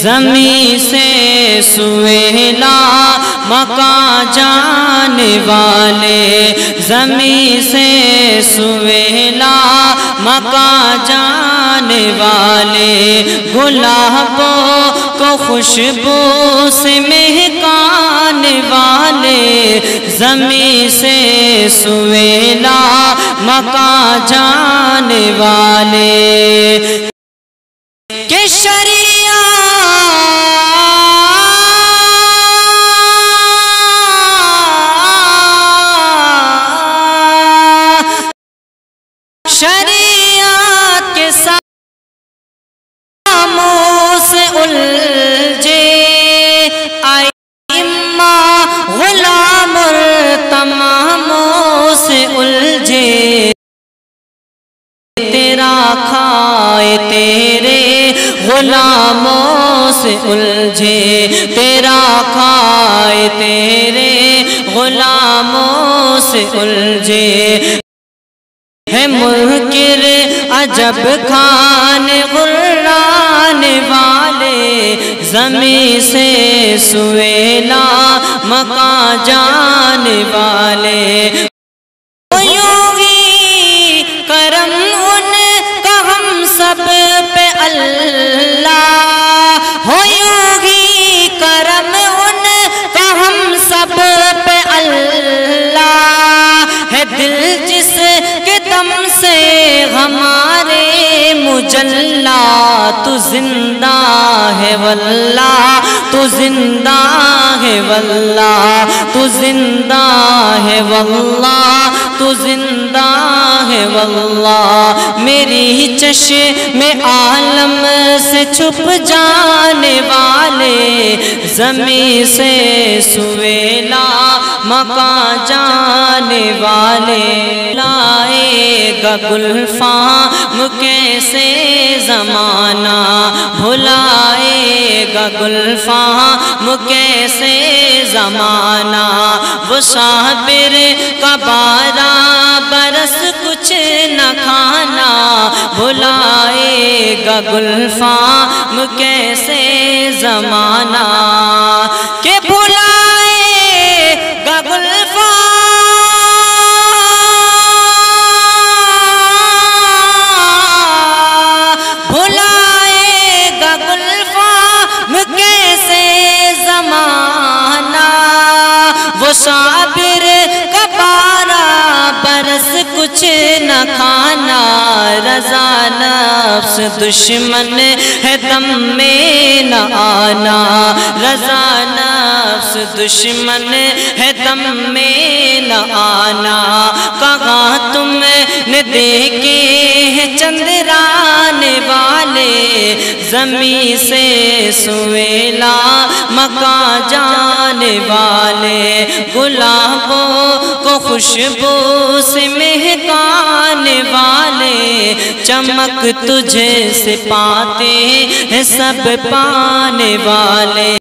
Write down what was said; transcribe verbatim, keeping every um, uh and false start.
زمین سے سویلا مکان جانے والے، زمین سے سویلا مکان جانے والے، گلابوں کو خوشبو سے مہکانے والے، زمین سے سویلا مکان جانے والے، کہ شریعت شریعت کے ساموں سے الجھے ائمہ غلام تماموں سے الجھے، تیرا کھائے تیرے غلاموں سے الجھے، تیرا کھائے تیرے غلاموں سے الجھے، ہے منکر عجب کھانے غرانے والے، زمین سے سویلا مکان جانے والے، یوں ہی کرم ان کا ہم سب پہ اللہ، ہو یوں ہی کرم ان کا ہم سب پہ اللہ، ہے دل جس کے دم سے ہمارے مجلا، تو زندہ ہے واللہ تو زندہ ہے واللہ تو زندہ ہے واللہ تو زندہ ہے واللہ، میری چشم عالم سے چھپ جانے والے، زمین سے سویلا مکان جانے والے، لائے گا گلفام کیسے زمانہ، بھلائے گا گلفام کیسے زمانہ، وہ صابر کا بارہ برس کچھ نہ کھانا، بھلائے گا گلفام کیسے زمانہ، کہ بھلائے گا گلفام بھلائے گا گلفام کیسے زمانہ، وہ صابر کا بارہ برس کچھ نہ کھانا، رضا نفس دشمن ہے دم میں نہ آنا، رضا نفس دشمن ہے دم میں نہ آنا، کہاں تم نے دیکھے ہیں چندرانے والے، زمین سے سویلا مکان جانے والے، گلابوں کو خوشبو سے مہکانے والے، چمک تجھے سے پاتے ہیں سب پانے والے۔